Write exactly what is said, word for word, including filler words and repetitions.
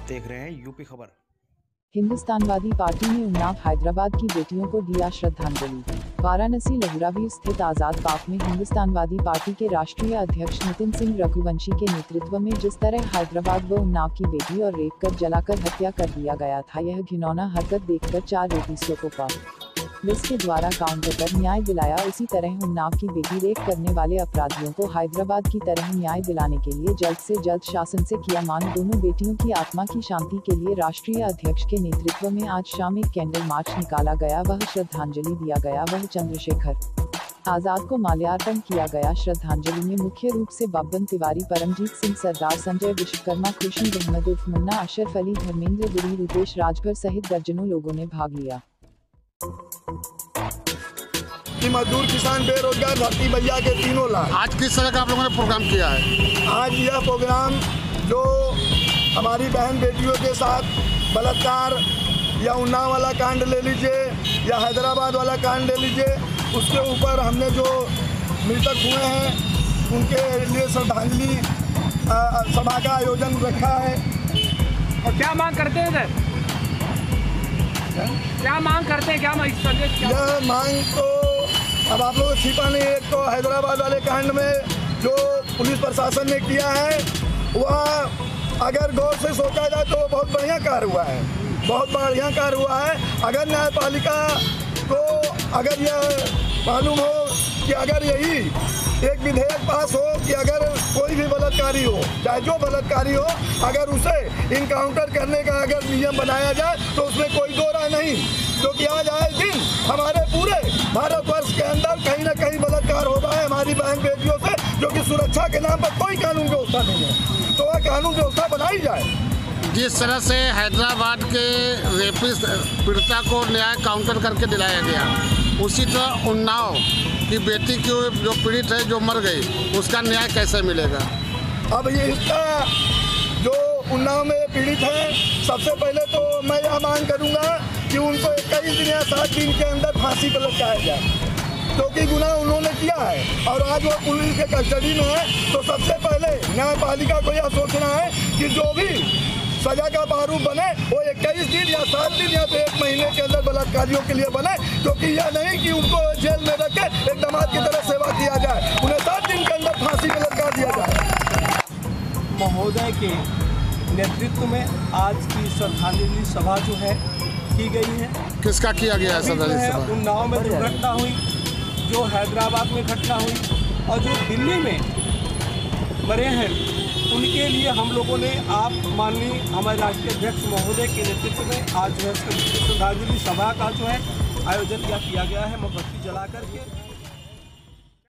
देख रहे हैं यूपी खबर। हिंदुस्तानवादी पार्टी ने उन्नाव हैदराबाद की बेटियों को दिया श्रद्धांजलि। वाराणसी लहुरावी स्थित आजाद पार्क में हिंदुस्तानवादी पार्टी के राष्ट्रीय अध्यक्ष नितिन सिंह रघुवंशी के नेतृत्व में जिस तरह हैदराबाद व उन्नाव की बेटी और रेप कर जलाकर हत्या कर दिया गया था, यह घिनौना हरकत देखकर चार रेपिस्टों को पुलिस के द्वारा काउंटर पर न्याय दिलाया। उसी तरह उन्नाव की बेटी रेप करने वाले अपराधियों को हैदराबाद की तरह न्याय दिलाने के लिए जल्द से जल्द शासन से किया मांग। दोनों बेटियों की आत्मा की शांति के लिए राष्ट्रीय अध्यक्ष के नेतृत्व में आज शाम एक कैंडल मार्च निकाला गया, वह श्रद्धांजलि दिया गया, वह चंद्रशेखर आजाद को माल्यार्पण किया गया। श्रद्धांजलि में मुख्य रूप से बब्बन तिवारी, परमजीत सिंह सरदार, संजय विश्वकर्मा, खुर्शीद अहमद उर्फ मुन्ना, अशरफ अली, धर्मेंद्र गिरी, रूपेश राजभर सहित दर्जनों लोगों ने भाग लिया। कि मजदूर, किसान, बेरोजगार, धरती भैया के तीनों लाख। आज किस तरह का आप लोगों ने प्रोग्राम किया है? आज यह प्रोग्राम जो हमारी बहन बेटियों के साथ बलात्कार या उन्नाव वाला कांड ले लीजिए या हैदराबाद वाला कांड ले लीजिए, उसके ऊपर हमने जो मृतक हुए हैं उनके लिए श्रद्धांजलि सभा का आयोजन रखा है। और क्या मांग करते हैं सर? क्या मांग करते हैं? क्या संदेश? यह मांग तो अब आप लोगों को छिपा नहीं है। तो हैदराबाद वाले कांड में जो पुलिस प्रशासन ने किया है वह अगर गौर से सोचा जाए तो बहुत बढ़िया कार्य हुआ है, बहुत बढ़िया कार्य हुआ है। अगर न्यायपालिका को अगर यह मालूम हो कि अगर यही एक विधेयक पास हो कि अगर कोई भी बलात्कारी हो, चाहे जो बलात्कारी हो, अगर उसे इनकाउंटर करने का अगर नियम बनाया जाए तो उसमें कोई दो राय नहीं, क्योंकि आज आए दिन हमारे पूरे भारतवर्ष के अंदर कहीं ना कहीं बलात्कार हो रहा है हमारी बहन बेटियों से, जो कि सुरक्षा के नाम पर कोई कानून व्यवस्था नहीं है। तो वह कानून व्यवस्था बनाई जाए। जिस तरह से हैदराबाद के रेपिस्ट पीड़िता को न्याय काउंटर करके दिलाया गया, उसी तरह उन्नाव की बेटी की जो पीड़ित है, जो मर गई, उसका न्याय कैसे मिलेगा? अब ये इसका जो उन्नाव में पीड़ित है, सबसे पहले तो मैं यह मांग करूंगा कि उनको इक्कीस दिन या सात दिन के अंदर फांसी पर लटकाया जाए, क्योंकि तो गुनाह उन्होंने किया है और आज वो पुलिस के कस्टडी में है। तो सबसे पहले न्यायपालिका को यह सोचना है कि जो भी सजा का प्रारूप बने वो इक्कीस दिन या सात दिन या तो एक महीने के अंदर बलात्कारियों के लिए बने, क्योंकि यह नहीं कि उनको जेल में रख के एक दामाद की तरह सेवा किया जाए, उन्हें सात दिन के अंदर फांसी में लटका दिया जाए। महोदय के नेतृत्व में आज की श्रद्धांजलि सभा जो है की गई है। किसका किया गया है श्रद्धांजलि सभा? उन्नाव में जो घटना हुई, जो हैदराबाद में घटना हुई और जो दिल्ली में मरे हैं, उनके लिए हम लोगों ने आप माननीय हमारे राष्ट्रीय अध्यक्ष महोदय के नेतृत्व में आज जो है श्रद्धांजलि सभा का जो है आयोजन किया गया है, मोमबत्ती जला करके।